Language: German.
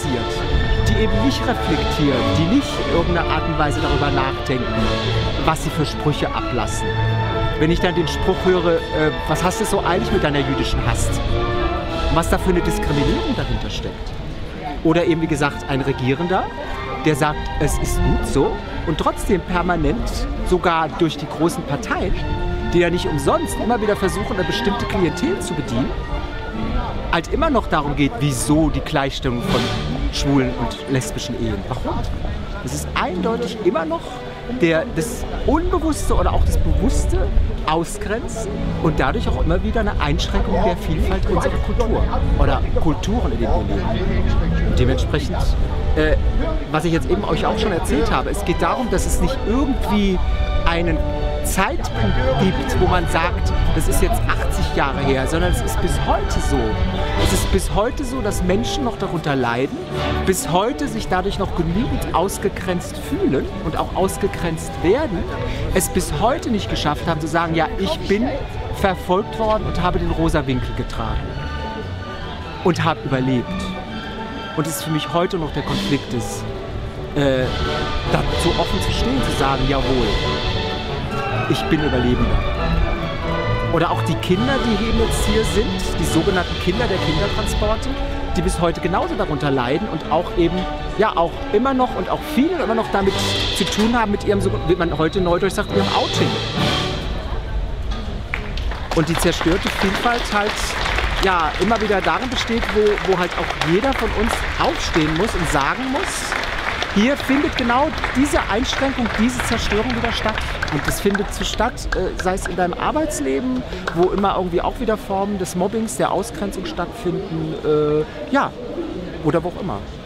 passiert, die eben nicht reflektieren, die nicht in irgendeiner Art und Weise darüber nachdenken, was sie für Sprüche ablassen. Wenn ich dann den Spruch höre, was hast du so eilig mit deiner jüdischen Hast? Was da für eine Diskriminierung dahinter steckt. Oder eben, wie gesagt, ein Regierender, der sagt, es ist gut so und trotzdem permanent, sogar durch die großen Parteien, die ja nicht umsonst immer wieder versuchen, eine bestimmte Klientel zu bedienen, halt immer noch darum geht, wieso die Gleichstellung von schwulen und lesbischen Ehen. Warum? Es ist eindeutig immer noch das Unbewusste oder auch das Bewusste Ausgrenzen und dadurch auch immer wieder eine Einschränkung der Vielfalt unserer Kultur oder Kulturen, in denen wir leben. Und dementsprechend, was ich jetzt eben euch auch schon erzählt habe, es geht darum, dass es nicht irgendwie einen Zeitpunkt gibt, wo man sagt, das ist jetzt 80 Jahre her, sondern es ist bis heute so. Es ist bis heute so, dass Menschen noch darunter leiden, bis heute sich dadurch noch genügend ausgegrenzt fühlen und auch ausgegrenzt werden, es bis heute nicht geschafft haben zu sagen, ja, ich bin verfolgt worden und habe den rosa Winkel getragen und habe überlebt. Und es für mich heute noch der Konflikt ist, da so offen zu stehen, zu sagen, jawohl, ich bin Überlebender. Oder auch die Kinder, die eben jetzt hier sind, die sogenannten Kinder der Kindertransporte, die bis heute genauso darunter leiden und auch eben, ja auch immer noch und auch viele immer noch damit zu tun haben mit ihrem, wie man heute neudeutsch sagt, ihrem Outing. Und die zerstörte Vielfalt halt ja immer wieder darin besteht, wo halt auch jeder von uns aufstehen muss und sagen muss, hier findet genau diese Einschränkung, diese Zerstörung wieder statt. Und das findet statt, sei es in deinem Arbeitsleben, wo immer irgendwie auch wieder Formen des Mobbings, der Ausgrenzung stattfinden, ja, oder wo auch immer.